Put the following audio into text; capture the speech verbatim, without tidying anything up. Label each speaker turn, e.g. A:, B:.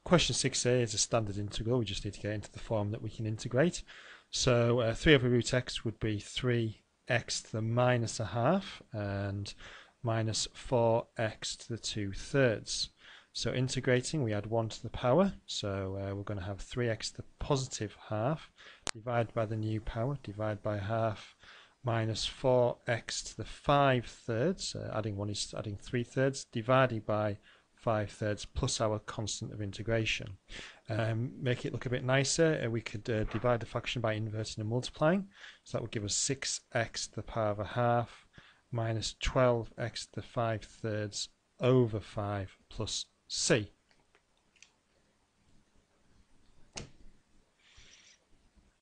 A: question six A is a standard integral. We just need to get into the form that we can integrate. So uh, three over root x would be three x to the minus a half and minus four x to the two thirds. So integrating, we add one to the power, so uh, we're going to have three x to the positive half, divide by the new power, divide by half, minus four x to the five thirds, uh, adding one is adding three thirds, divided by five thirds, plus our constant of integration. Um, make it look a bit nicer, uh, we could uh, divide the fraction by inverting and multiplying, so that would give us six x to the power of a half, minus twelve x to the five thirds over five plus c.